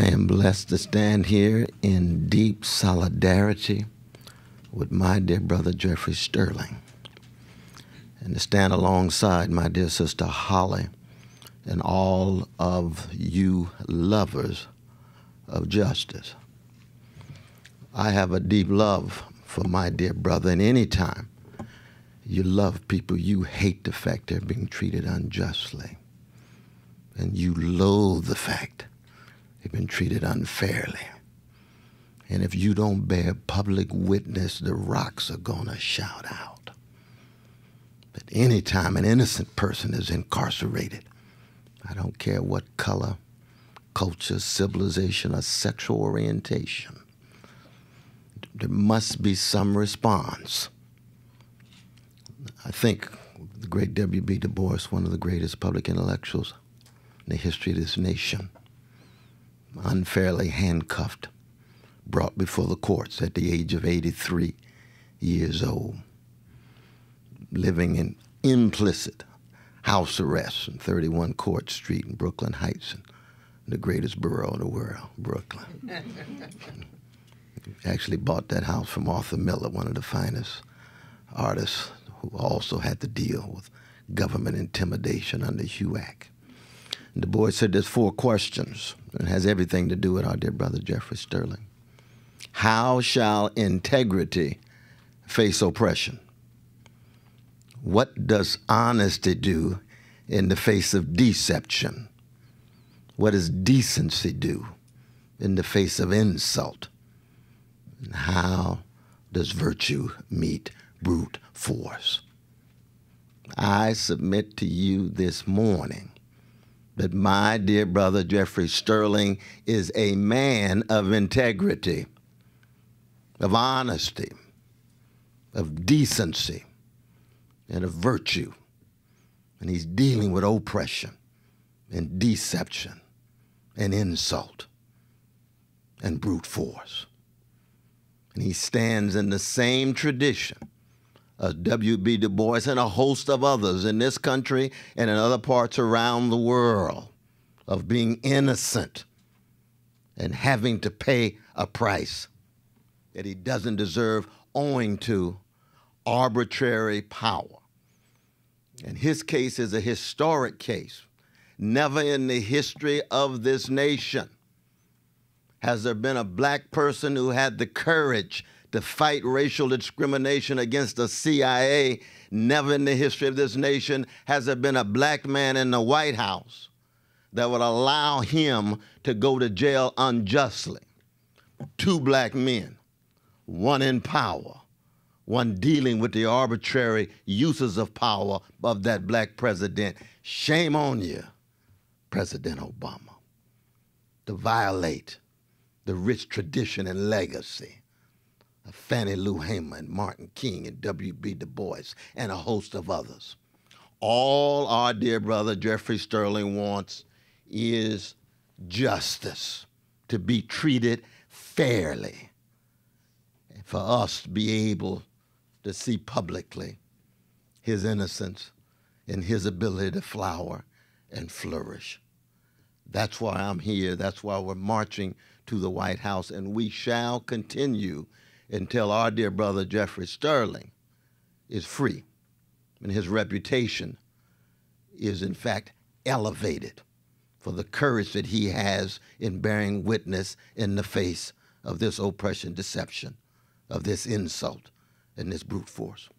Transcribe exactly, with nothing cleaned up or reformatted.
am blessed to stand here in deep solidarity with my dear brother Jeffrey Sterling, and to stand alongside my dear sister Holly and all of you lovers of justice. I have a deep love for my dear brother, and any time you love people, you hate the fact they're being treated unjustly, and you loathe the fact they've been treated unfairly. And if you don't bear public witness, the rocks are gonna shout out. But anytime an innocent person is incarcerated, I don't care what color, culture, civilization, or sexual orientation, there must be some response. I think the great W B Du Bois, one of the greatest public intellectuals in the history of this nation, unfairly handcuffed, brought before the courts at the age of eighty-three years old, living in implicit house arrest in thirty-one Court Street in Brooklyn Heights, in the greatest borough in the world, Brooklyn. Actually bought that house from Arthur Miller, one of the finest artists who also had to deal with government intimidation under Hugh Act. Du Bois said there's four questions, and it has everything to do with our dear brother Jeffrey Sterling. How shall integrity face oppression? What does honesty do in the face of deception? What does decency do in the face of insult? And how does virtue meet brute force? I submit to you this morning that my dear brother Jeffrey Sterling is a man of integrity, of honesty, of decency, and of virtue. And he's dealing with oppression and deception and insult and brute force. And he stands in the same tradition as W B Du Bois and a host of others in this country and in other parts around the world of being innocent and having to pay a price that he doesn't deserve owing to arbitrary power. And his case is a historic case. Never in the history of this nation has there been a black person who had the courage to fight racial discrimination against the C I A. Never in the history of this nation has there been a black man in the White House that would allow him to go to jail unjustly. Two black men, one in power, one dealing with the arbitrary uses of power of that black president. Shame on you, President Obama, to violate the rich tradition and legacy of Fannie Lou Hamer and Martin King and W B Du Bois and a host of others. All our dear brother Jeffrey Sterling wants is justice, to be treated fairly, and for us to be able to see publicly his innocence and his ability to flower and flourish. That's why I'm here. That's why we're marching to the White House, and we shall continue until our dear brother Jeffrey Sterling is free and his reputation is in fact elevated for the courage that he has in bearing witness in the face of this oppression, deception, of this insult, and this brute force.